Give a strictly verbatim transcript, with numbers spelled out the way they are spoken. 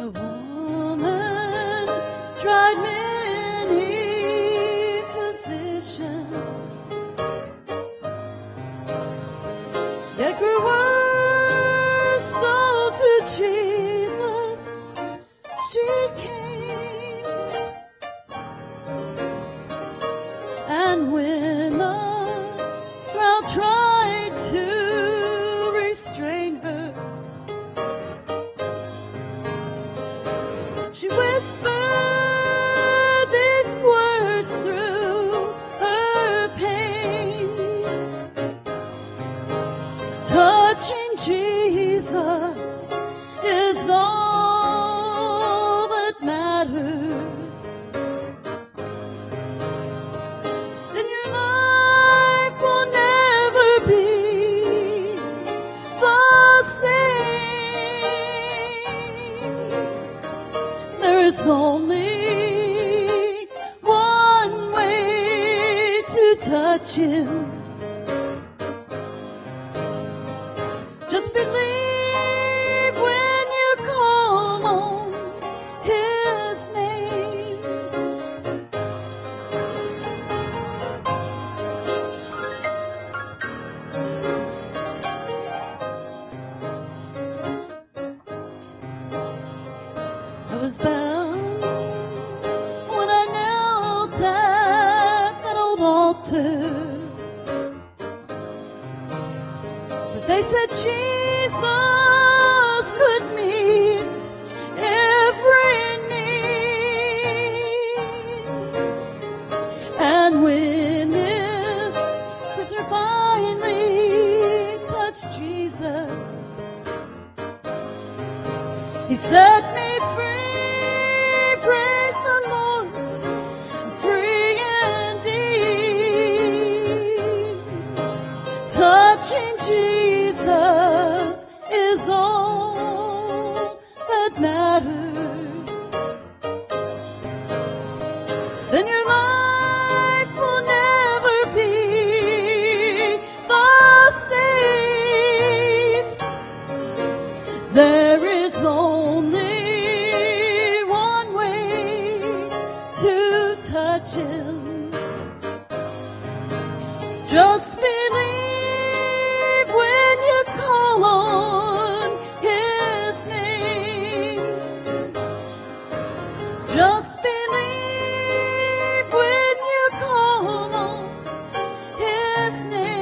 A woman tried many physicians, yet grew worse. So to Jesus she came, and when the crowd tried to restrain her, she whispered these words through her pain: touching Jesus is all that matters. And your life will never be the same. There's only one way to touch him. Just believe when you call on his name. I was bound when I knelt at that old altar, but they said Jesus could meet every need. And when this prisoner finally touched Jesus, he set me free. Praise the Lord, I'm free indeed. Touching Jesus is all that matters. Then your life will never be the same. There is only one way to touch him. Just believe when you call on his name. Just believe when you call on his name.